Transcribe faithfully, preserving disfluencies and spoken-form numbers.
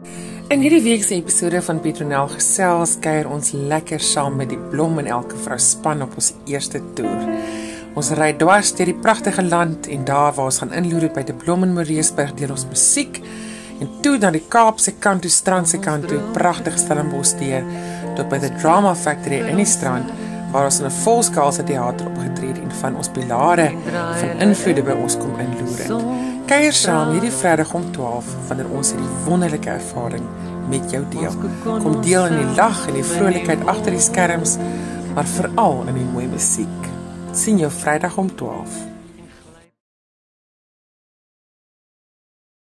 In hierdie week se episode van Petronel Gesels kuier ons lekker saam met die Blom en Elke Vrou span op ons eerste toer. Ons ry dwars deur die pragtige land en daar waar ons gaan inloer by die Blom in Moreesburg deel ons musiek en toe na die Kaapse kant toe, strandse kant toe, pragtige Stellenbosch deur tot by die Drama Factory in die strand waar ons in 'n volskaalse teater opgetree en van ons pilare van invloede by ons kom inloer. Kuier saam hierdie Vrydag om twaalf wanneer ons hierdie wonderlike ervaring met jou deel. Kom deel in die lag en die vrolikheid agter die skerms, maar veral in die mooi musiek. Sien jou Vrydag om twaalf.